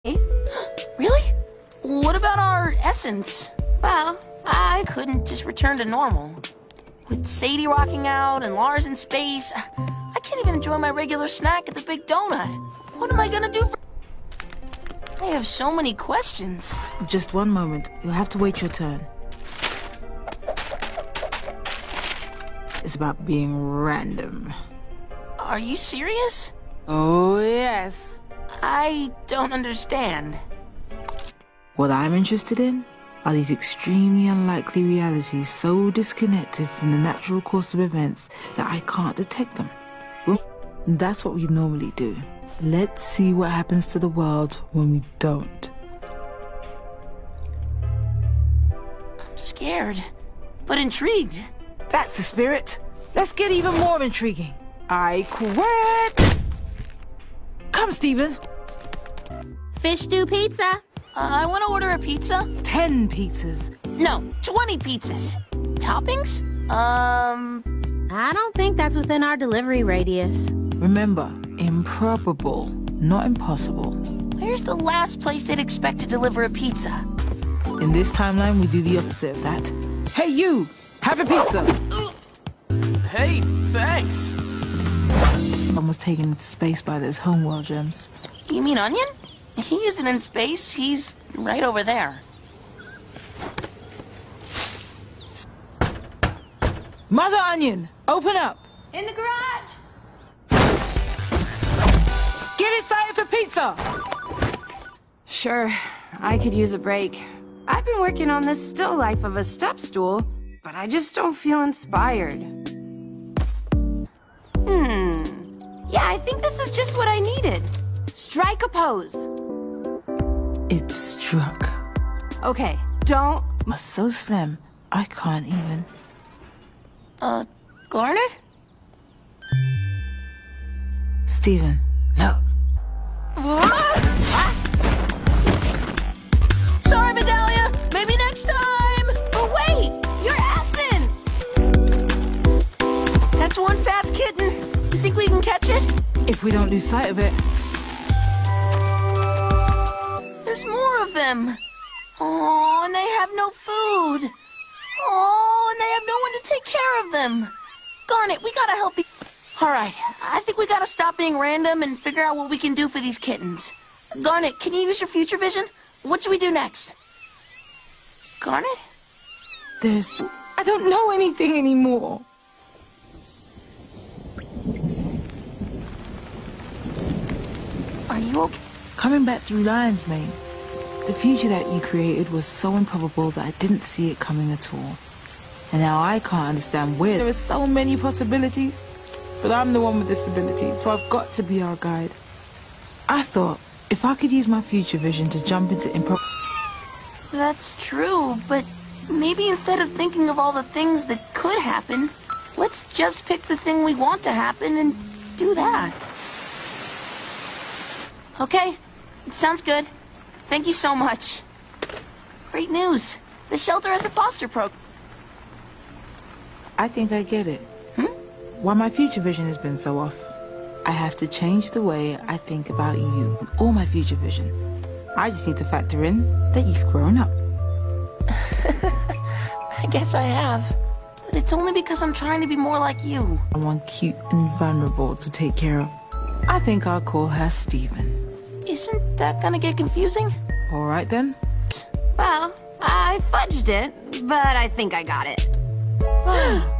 Really? What about our essence? Well, I couldn't just return to normal. With Sadie rocking out and Lars in space, I can't even enjoy my regular snack at the Big Donut. What am I gonna do for... I have so many questions. Just one moment. You'll have to wait your turn. It's about being random. Are you serious? Oh, yes. I don't understand. What I'm interested in are these extremely unlikely realities so disconnected from the natural course of events that I can't detect them. Well, that's what we normally do. Let's see what happens to the world when we don't. I'm scared, but intrigued. That's the spirit. Let's get even more intriguing. I quit! Come, Steven. Fish stew pizza. I want to order a pizza. 10 pizzas. No, 20 pizzas. Toppings? I don't think that's within our delivery radius. Remember, improbable, not impossible. Where's the last place they'd expect to deliver a pizza? In this timeline, we do the opposite of that. Hey, you! Have a pizza! Hey, thanks. One was taken into space by those homeworld gems. You mean Onion? He isn't in space. He's right over there. Mother Onion, open up! In the garage! Get excited for pizza! Sure, I could use a break. I've been working on this still life of a step stool, but I just don't feel inspired. Yeah, I think this is just what I needed. Strike a pose. It struck. Okay, don't... I'm so slim, I can't even. Garnet? Steven, look. Sorry, Vidalia. Maybe next time. But wait! Your essence! That's one fast kitten. You think we can catch it? If we don't lose sight of it. There's more of them. Oh, and they have no food. Oh, and they have no one to take care of them. Garnet, we gotta help these... All right, I think we gotta stop being random and figure out what we can do for these kittens. Garnet, can you use your future vision? What should we do next? Garnet? I don't know anything anymore. Are you okay? Coming back through Lion's Mane, the future that you created was so improbable that I didn't see it coming at all. And now I can't understand where. There are so many possibilities, but I'm the one with disability, so I've got to be our guide. I thought if I could use my future vision to jump into That's true, but maybe instead of thinking of all the things that could happen, let's just pick the thing we want to happen and do that. Okay, it sounds good. Thank you so much. Great news. The shelter has a foster program. I think I get it. Why my future vision has been so off. I have to change the way I think about you, or my future vision. I just need to factor in that you've grown up. I guess I have. But it's only because I'm trying to be more like you. Someone cute and vulnerable to take care of. I think I'll call her Steven. Isn't that gonna get confusing? All right then. Well, I fudged it, but I think I got it.